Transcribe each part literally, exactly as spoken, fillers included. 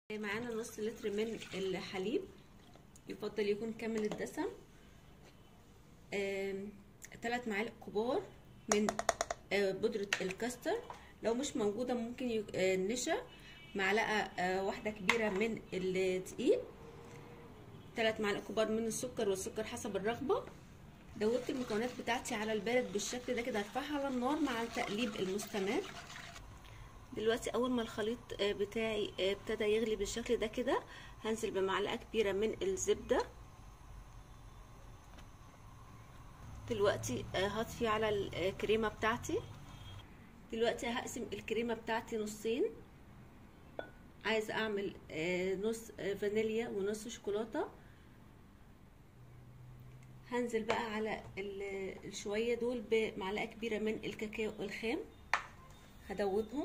معانا نص لتر من الحليب، يفضل يكون كامل الدسم. ثلاث معالق كبار من بودرة الكاستر، لو مش موجودة ممكن النشا. معلقة واحدة كبيرة من الدقيق، ثلاث معالق كبار من السكر، والسكر حسب الرغبة. دوبت المكونات بتاعتي على البارد بالشكل ده كده، هرفعها على النار مع التقليب المستمر. دلوقتي اول ما الخليط بتاعي ابتدى يغلي بالشكل ده كده، هنزل بمعلقه كبيره من الزبده. دلوقتي هطفي على الكريمه بتاعتي. دلوقتي هقسم الكريمه بتاعتي نصين، عايزه اعمل نص فانيليا ونص شوكولاته. هنزل بقى على الشويه دول بمعلقه كبيره من الكاكاو الخام، هدوبهم.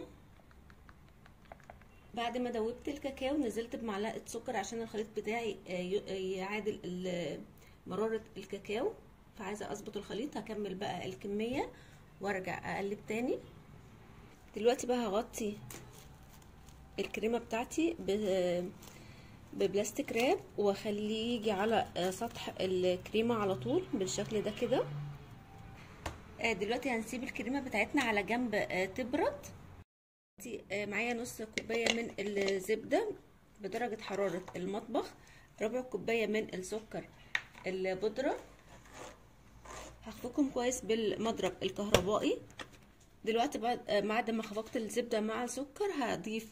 بعد ما دوبت الكاكاو نزلت بمعلقه سكر عشان الخليط بتاعي يعادل مراره الكاكاو، فعايزه اظبط الخليط. هكمل بقى الكميه وارجع اقلب تاني. دلوقتي بقى هغطي الكريمه بتاعتي ببلاستيك راب واخليه يجي على سطح الكريمه على طول بالشكل ده كده. دلوقتي هنسيب الكريمه بتاعتنا على جنب تبرد. معايا نص كوبايه من الزبده بدرجه حراره المطبخ، ربع كوبايه من السكر البودره، هخفقهم كويس بالمضرب الكهربائي. دلوقتي بعد ما خفقت الزبده مع السكر هضيف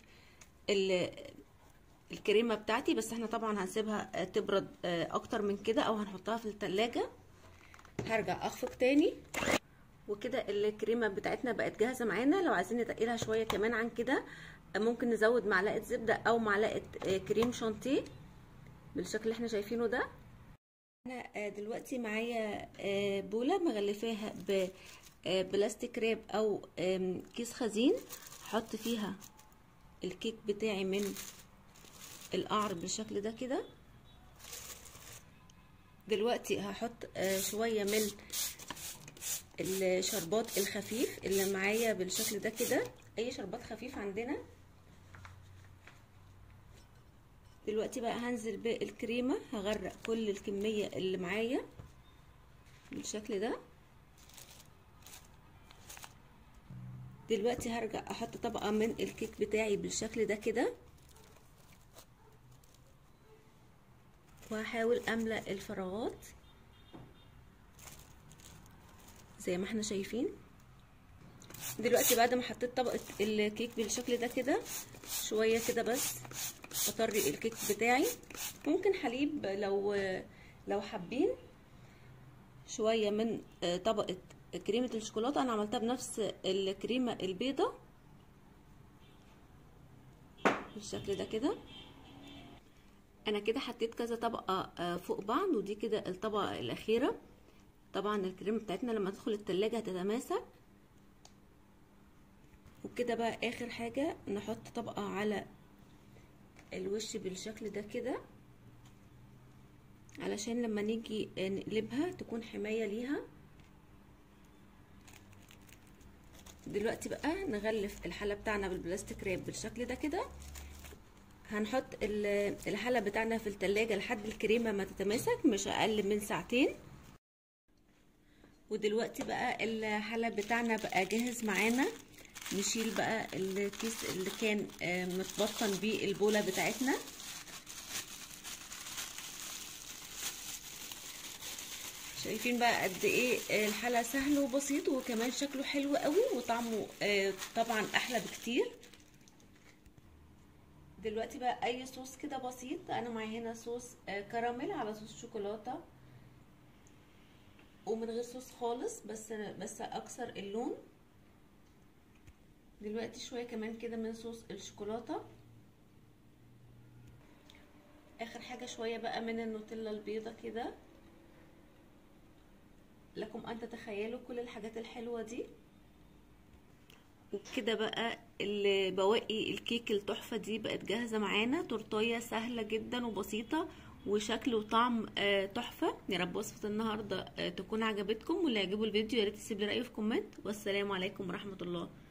الكريمه بتاعتي، بس احنا طبعا هنسيبها تبرد اكتر من كده او هنحطها في التلاجة. هرجع اخفق تاني، وكده الكريمه بتاعتنا بقت جاهزه معانا. لو عايزين نتقلها شويه كمان عن كده ممكن نزود معلقه زبده او معلقه كريم شانتيه بالشكل اللي احنا شايفينه ده. انا دلوقتي معايا بوله مغلفاها ببلاستيك راب او كيس خزين، هحط فيها الكيك بتاعي من القعر بالشكل ده كده. دلوقتي هحط شويه من الشربات الخفيف اللي معايا بالشكل ده كده، اي شربات خفيف عندنا. دلوقتي بقى هنزل بالكريمه، هغرق كل الكميه اللي معايا بالشكل ده. دلوقتي هرجع احط طبقه من الكيك بتاعي بالشكل ده كده، وهحاول املأ الفراغات زي ما احنا شايفين. دلوقتي بعد ما حطيت طبقه الكيك بالشكل ده كده، شويه كده بس اطري الكيك بتاعي. ممكن حليب لو لو حابين، شويه من طبقه كريمه الشوكولاته. انا عملتها بنفس الكريمه البيضه بالشكل ده كده. انا كده حطيت كذا طبقه فوق بعض، ودي كده الطبقه الاخيره. طبعا الكريمه بتاعتنا لما تدخل التلاجة هتتماسك. وكده بقى اخر حاجه نحط طبقه على الوش بالشكل ده كده، علشان لما نيجي نقلبها تكون حمايه ليها. دلوقتي بقى نغلف الحله بتاعنا بالبلاستيك راب بالشكل ده كده. هنحط الحله بتاعنا في التلاجة لحد الكريمه ما تتماسك، مش اقل من ساعتين. ودلوقتي بقى الحله بتاعنا بقى جاهز معانا. نشيل بقى الكيس اللي كان متبطن بيه البوله بتاعتنا. شايفين بقى قد ايه الحله سهل وبسيط، وكمان شكله حلو قوي، وطعمه طبعا احلى بكتير. دلوقتي بقى اي صوص كده بسيط، انا معايا هنا صوص كراميل على صوص شوكولاته، ومن غير صوص خالص، بس بس اكثر اللون. دلوقتي شويه كمان كده من صوص الشوكولاته. اخر حاجه شويه بقى من النوتيلا البيضه كده. لكم ان تتخيلوا كل الحاجات الحلوه دي. وكده بقى بواقي الكيك التحفه دي بقت جاهزه معانا. تورتايه سهله جدا وبسيطه، وشكل وطعم تحفه. يا رب وصفه النهارده تكون عجبتكم، واللي يعجبه الفيديو يا ريت تسيب لي رايه في كومنت. والسلام عليكم ورحمه الله.